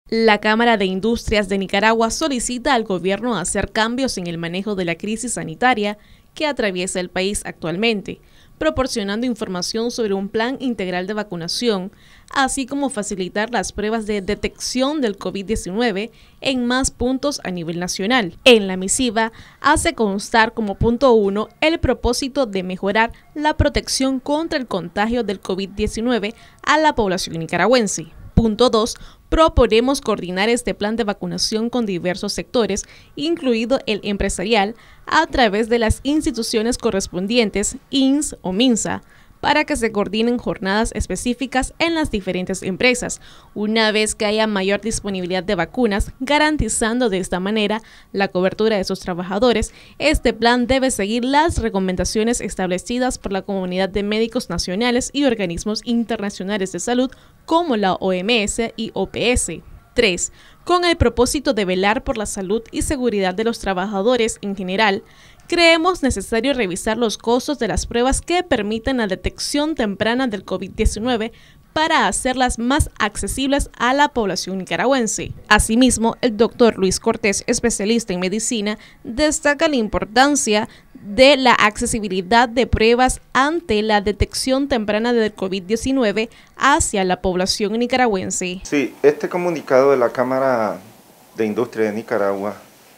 La Cámara de Industrias de Nicaragua solicita al gobierno hacer cambios en el manejo de la crisis sanitaria que atraviesa el país actualmente, proporcionando información sobre un plan integral de vacunación, así como facilitar las pruebas de detección del COVID-19 en más puntos a nivel nacional. En la misiva hace constar como punto 1 el propósito de mejorar la protección contra el contagio del COVID-19 a la población nicaragüense. Punto 2. Proponemos coordinar este plan de vacunación con diversos sectores, incluido el empresarial, a través de las instituciones correspondientes, INS o MINSA, para que se coordinen jornadas específicas en las diferentes empresas, una vez que haya mayor disponibilidad de vacunas, garantizando de esta manera la cobertura de sus trabajadores. Este plan debe seguir las recomendaciones establecidas por la Comunidad de Médicos Nacionales y organismos internacionales de salud como la OMS y OPS. 3. Con el propósito de velar por la salud y seguridad de los trabajadores en general, creemos necesario revisar los costos de las pruebas que permiten la detección temprana del COVID-19 para hacerlas más accesibles a la población nicaragüense. Asimismo, el doctor Luis Cortés, especialista en medicina, destaca la importancia de la accesibilidad de pruebas ante la detección temprana del COVID-19 hacia la población nicaragüense. Sí, este comunicado de la Cámara de Industria de Nicaragua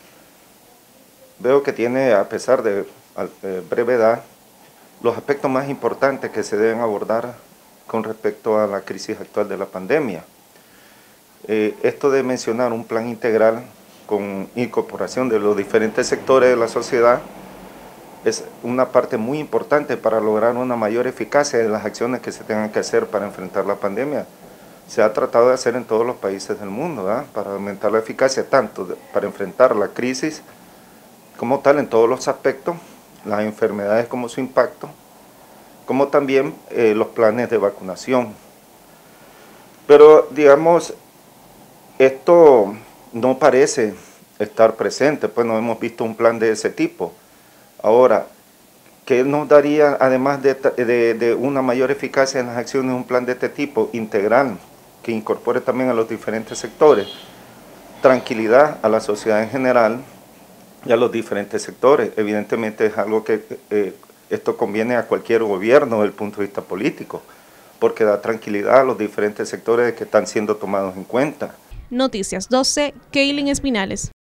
veo que tiene, a pesar de brevedad, los aspectos más importantes que se deben abordar con respecto a la crisis actual de la pandemia. Esto de mencionar un plan integral con incorporación de los diferentes sectores de la sociedad es una parte muy importante para lograr una mayor eficacia de las acciones que se tengan que hacer para enfrentar la pandemia. Se ha tratado de hacer en todos los países del mundo, ¿verdad? Para aumentar la eficacia tanto para enfrentar la crisis como tal en todos los aspectos, las enfermedades como su impacto, como también los planes de vacunación. Pero digamos, esto no parece estar presente, pues no hemos visto un plan de ese tipo. Ahora, ¿qué nos daría, además de una mayor eficacia en las acciones, un plan de este tipo integral, que incorpore también a los diferentes sectores? Tranquilidad a la sociedad en general y a los diferentes sectores. Evidentemente es algo que esto conviene a cualquier gobierno desde el punto de vista político, porque da tranquilidad a los diferentes sectores que están siendo tomados en cuenta. Noticias 12, Kaylin Espinales.